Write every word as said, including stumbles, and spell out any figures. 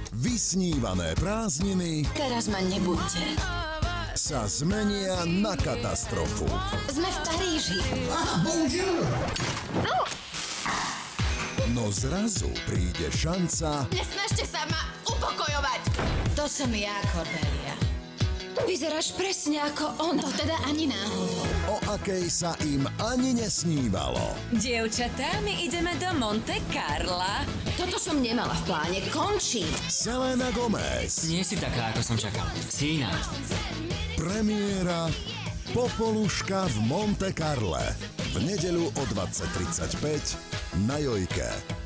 Vysnívané prázdniny Teraz ma nebuďte. sa zmenia na katastrofu. Sme v Paríži. No zrazu príde šanca Nesnažte sa ma upokojovať. To som ja, Cordelia. Vyzeráš presne ako ona. To teda ani náhodou. o akej sa im ani nesnívalo. Dievčatá, my ideme do Monte Carla. Toto som nemala v pláne. Končí. Selena Gomez. Nie si taká, ako som čakal. Si iná. Premiéra Popoluška v Monte Carle. V nedeľu o dvadsať tridsaťpäť na Jojke.